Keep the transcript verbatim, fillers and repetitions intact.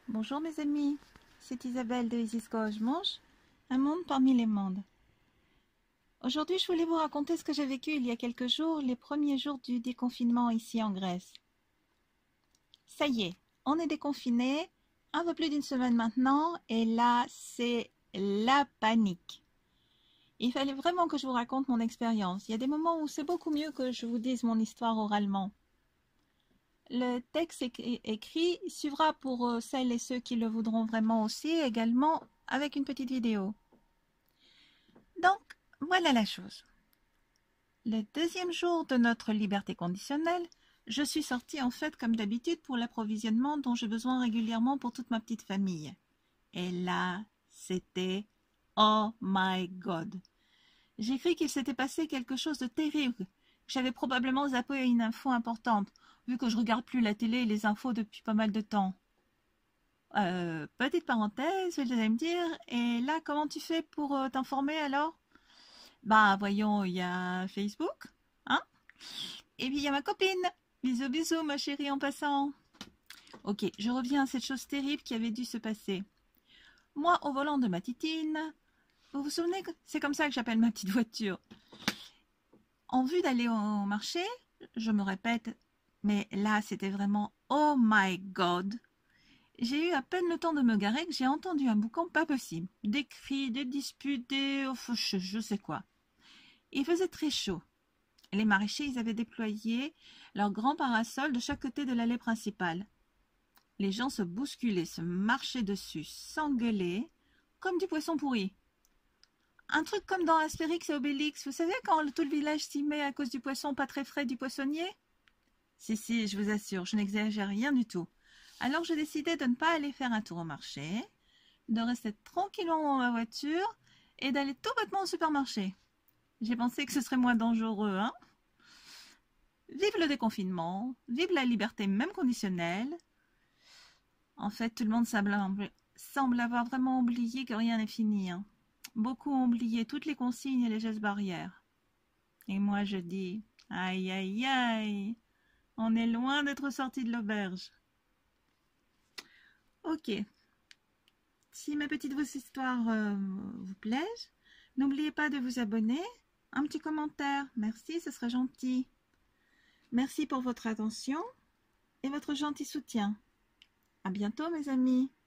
Bonjour mes amis, c'est Isabelle de Isis Gauche Mange, un monde parmi les mondes. Aujourd'hui je voulais vous raconter ce que j'ai vécu il y a quelques jours, les premiers jours du déconfinement ici en Grèce. Ça y est, on est déconfiné, un peu plus d'une semaine maintenant, et là c'est la panique. Il fallait vraiment que je vous raconte mon expérience. Il y a des moments où c'est beaucoup mieux que je vous dise mon histoire oralement. Le texte écrit suivra pour celles et ceux qui le voudront vraiment aussi, également avec une petite vidéo. Donc, voilà la chose. Le deuxième jour de notre liberté conditionnelle, je suis sortie en fait comme d'habitude pour l'approvisionnement dont j'ai besoin régulièrement pour toute ma petite famille. Et là, c'était « Oh my God !» J'ai cru qu'il s'était passé quelque chose de terrible. J'avais probablement zappé une info importante, vu que je regarde plus la télé et les infos depuis pas mal de temps. Euh, petite parenthèse, vous allez me dire, et là, comment tu fais pour euh, t'informer alors? Bah, voyons, il y a Facebook, hein? Et puis il y a ma copine. Bisous, bisous, ma chérie, en passant. Ok, je reviens à cette chose terrible qui avait dû se passer. Moi, au volant de ma titine, vous vous souvenez que c'est comme ça que j'appelle ma petite voiture. En vue d'aller au marché, je me répète, mais là, c'était vraiment « Oh my God !» J'ai eu à peine le temps de me garer que j'ai entendu un boucan pas possible. Des cris, des disputes, des... Oh, je, je sais quoi. Il faisait très chaud. Les maraîchers, ils avaient déployé leurs grands parasols de chaque côté de l'allée principale. Les gens se bousculaient, se marchaient dessus, s'engueulaient, comme du poisson pourri. Un truc comme dans Astérix et Obélix, vous savez quand tout le village s'y met à cause du poisson pas très frais du poissonnier? Si, si, je vous assure, je n'exagère rien du tout. Alors j'ai décidé de ne pas aller faire un tour au marché, de rester tranquillement dans ma voiture et d'aller tout bêtement au supermarché. J'ai pensé que ce serait moins dangereux, hein? Vive le déconfinement, vive la liberté même conditionnelle. En fait, tout le monde semble, semble avoir vraiment oublié que rien n'est fini, hein. Beaucoup ont oublié toutes les consignes et les gestes barrières. Et moi je dis, aïe aïe aïe, on est loin d'être sorti de l'auberge. Ok, si ma petite histoire euh, vous plaît, n'oubliez pas de vous abonner, un petit commentaire, merci, ce serait gentil. Merci pour votre attention et votre gentil soutien. À bientôt mes amis.